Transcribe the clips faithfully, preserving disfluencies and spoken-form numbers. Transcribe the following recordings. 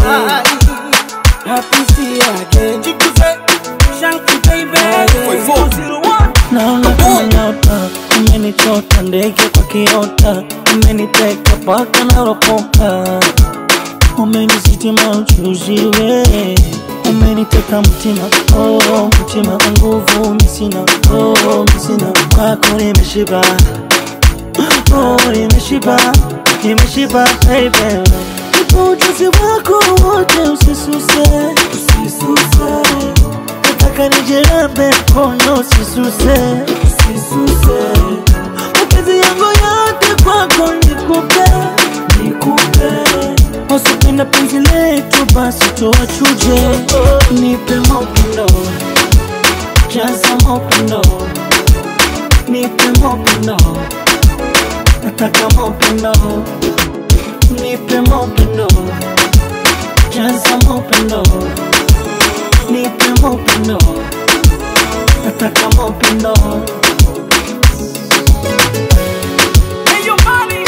Happy see again. Shanky baby. Naona kama nyota umenichota, ndege kwa kiota umeniteka paka na ropoka, umenisitima uchuziwe, umeniteka mtima, oh mtima nguvu misina, oh misina, kwako nimeshiba, oh nimeshiba, nimeshiba baby. Ujuzi wako wote usisuse, usisuse, nataka nijirambe mkono usisuse, usisuse, mapenzi yangu yote kwako nikupe, nikupe, usipenda penzi letu basi tuwachuje, nipe mopendo, jaza mopendo, nipe mopendo, nataka mopendo, nipe mopendo, jaza mopendo, nipe mopendo, nataka mopendo. Hey, yo, money,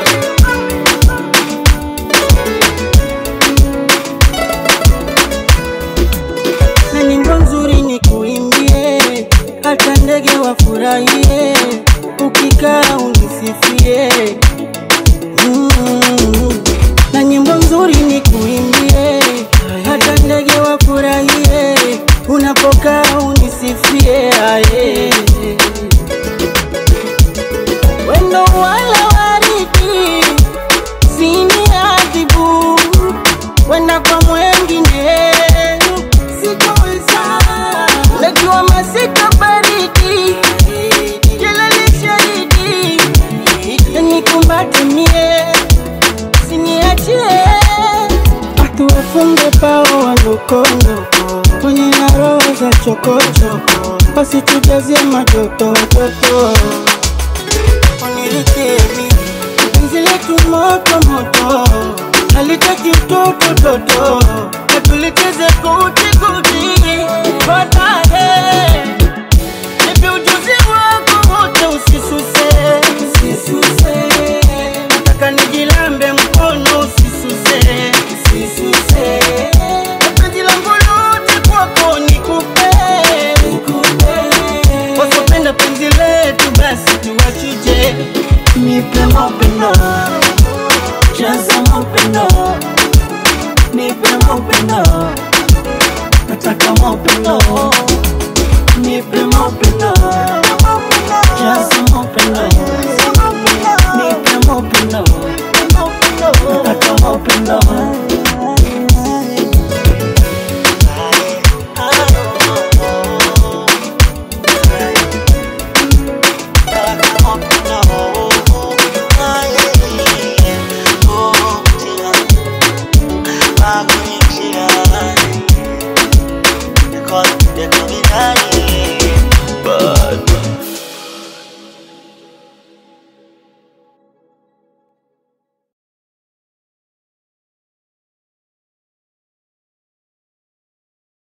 na nyimbo nzuri ni kuimbie, hata ndege wafurahie, ukikaa unisifie. Mm, na nyimbo nzuri ni kuimbie, hata ndege wafurahie, unapokaa unisifie. Aye, wendo wala waridi sini adhibu, wenda kwa mwengine sitoweza, najua masika baridi jelali shahidi, nikumbate mie siniachie, atuwafunge pao walukondoko kwenye naro za chokochoko, basi tujazie majoto joto, unirikemi penzi letu moto moto, halitaki mtoto toto, na tulicheze kuti kuti baadaye. Nipe ujuzi wako wote usisuse, usisuse, nataka nijilambe mkono usisuse, usisuse, penzi langu lote kwako nikupe, nikupe, wasopenda penzi letu basi tuwachuje, nipe mopendo, jaza mopendo, nipe mopendo, nataka mopendo, nipe mopendo, jaza mopendo, nipe mopendo, nataka mopendo. I'm